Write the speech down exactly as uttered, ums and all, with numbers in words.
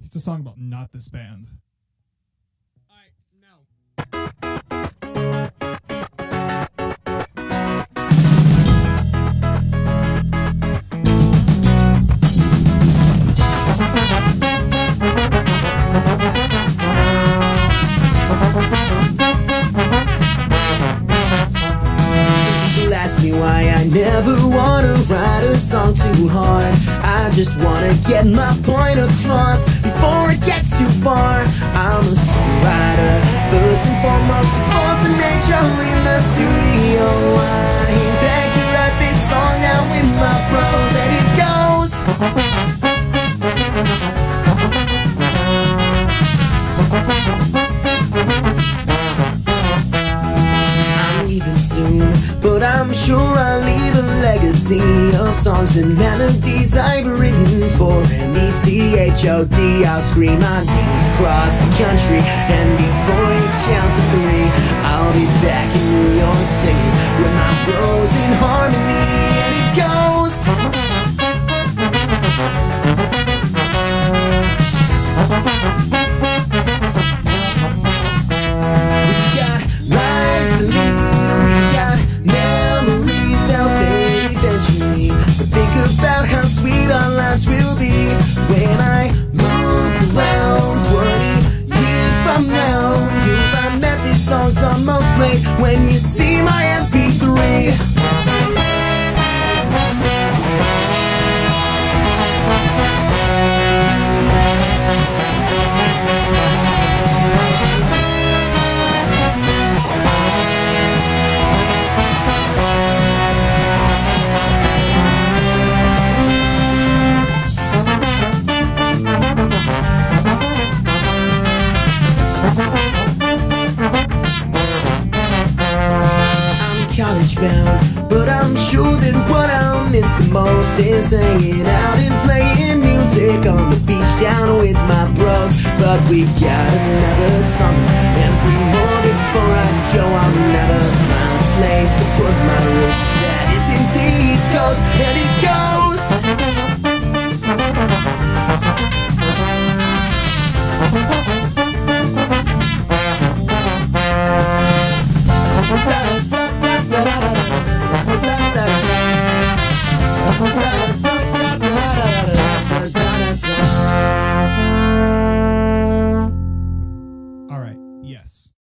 It's a song about not this band. Alright, no. Ask me why I never wanna write a song too hard. I just wanna get my point across before it gets too far. I'm a songwriter, first and foremost, force of nature in the studio. I ain't back to write this song now with my prose, and it goes. I'm leaving soon, but I'm sure I'll leave a legacy of songs and melodies I've written for M E T H O D. I'll scream my names across the country, and before you count to three, I'll be back in New York singing with my bros in harmony, and it goes. We got lives to lead, we got memories they'll fade eventually. But think about how sweet our lives will be when I move around twenty years from now. You'll find that this song's almost played when you see my M P three. College bound, but I'm sure that what I'll miss the most is hanging out and playing music on the beach down with my bros. But we got another summer and three more before I go. I'll never find a place to put my roof that isn't the East Coast, and it goes. Da, da, da, da, da, da, da, da, da, da, da.